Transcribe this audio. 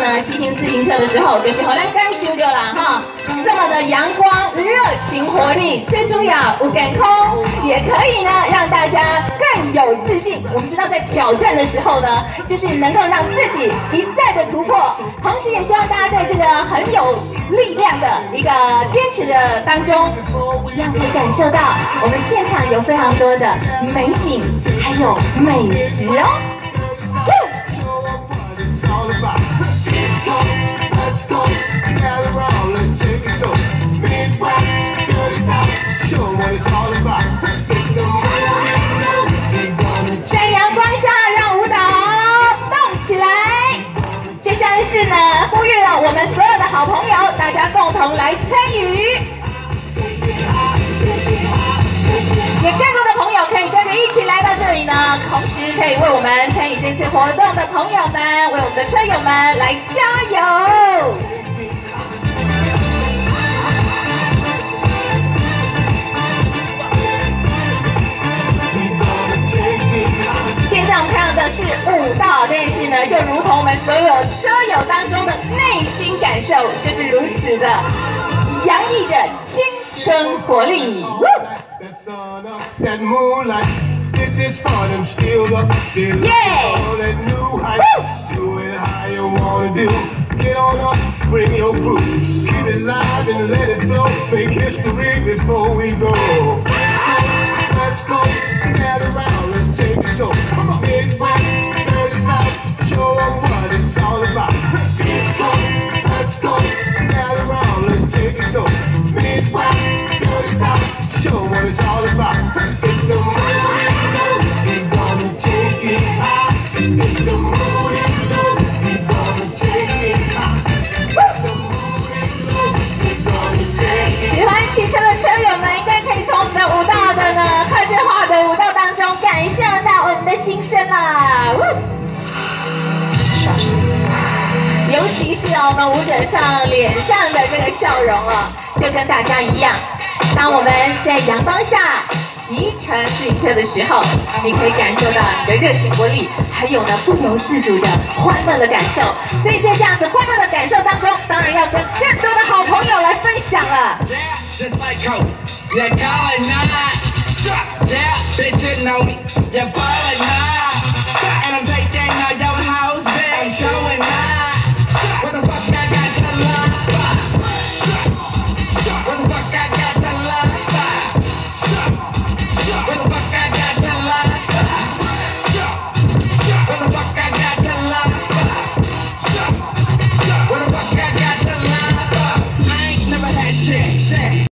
呢骑行自行车的时候，就是好难感受的啦哈。这么的阳光、热情、活力，最重要无感空，也可以呢让大家更有自信。我们知道在挑战的时候呢，就是能够让自己一再的突破，同时也希望大家在这个很有力量的一个坚持的当中，一样可以感受到我们现场有非常多的美景，还有美食哦。在阳光下，让舞蹈动起来，就像是呢，呼吁了我们所有的好朋友，大家共同来参与。也更多的朋友可以跟着一起来到这里呢，同时可以为我们参与这次活动的朋友们，为我们的车友们来加油！现在我们看到的是舞蹈这件事呢，就如同我们所有车友当中的内心感受，就是如此的洋溢着青春活力。 Come on, Midwest, dirty South, show them what it's all about. Let's go, gather round, let's take it to Midwest, dirty South, show them what it's all about. If the mood is on, we gonna take it high. If the mood is on, we gonna take it high. If the mood is on, we gonna take it high. 喜欢骑车的车友们，应该可以从我们的舞蹈的呢客制化的舞蹈当中感受到我们的心声啦！尤其是我们舞者上脸上的这个笑容哦，就跟大家一样。当我们在阳光下骑乘自行车的时候，你可以感受到你的热情活力，还有呢不由自主的欢乐的感受。所以在这样子欢乐的感受当中，当然要跟更多的好朋友来分享了。 Yeah, bitch, you know me. You're falling high. And I'm taking all your house, bitch. I'm showing up.